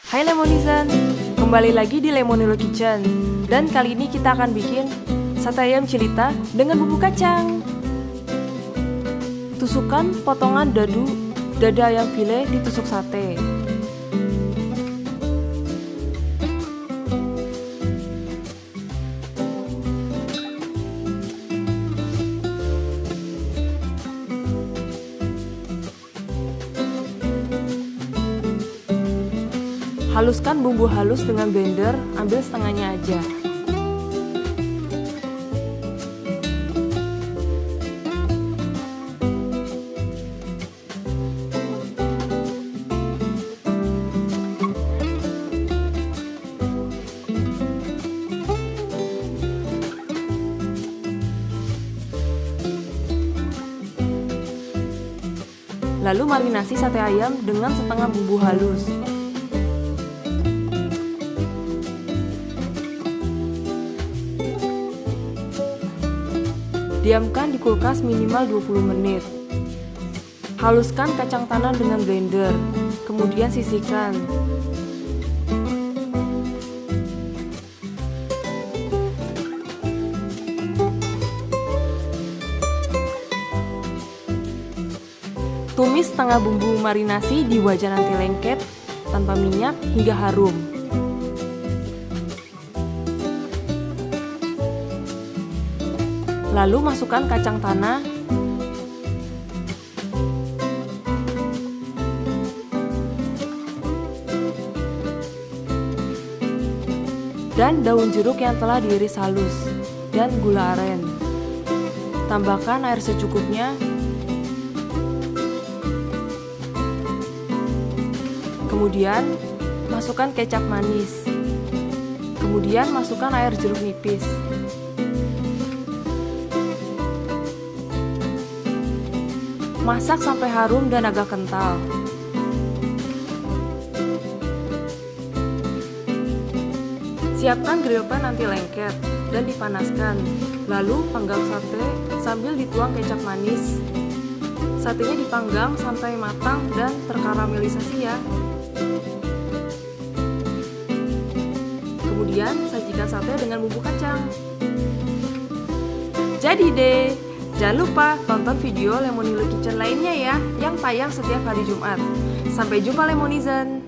Hai Lemonizen, kembali lagi di Lemonilo Kitchen. Dan kali ini kita akan bikin sate ayam cilita dengan bumbu kacang. Tusukkan potongan dada ayam file ditusuk sate. Haluskan bumbu halus dengan blender, ambil setengahnya aja. Lalu marinasi sate ayam dengan setengah bumbu halus. Diamkan di kulkas minimal 20 menit. Haluskan kacang tanah dengan blender, kemudian sisihkan. Tumis setengah bumbu marinasi di wajan anti lengket tanpa minyak hingga harum. Lalu masukkan kacang tanah, dan daun jeruk yang telah diiris halus, dan gula aren. Tambahkan air secukupnya. Kemudian masukkan kecap manis. Kemudian masukkan air jeruk nipis. Masak sampai harum dan agak kental. Siapkan grill pan anti lengket dan dipanaskan. Lalu panggang sate sambil dituang kecap manis. Satenya dipanggang sampai matang dan terkaramelisasi ya. Kemudian sajikan sate dengan bumbu kacang. Jadi deh! Jangan lupa tonton video Lemonilo Kitchen lainnya ya, yang tayang setiap hari Jumat. Sampai jumpa Lemonizen!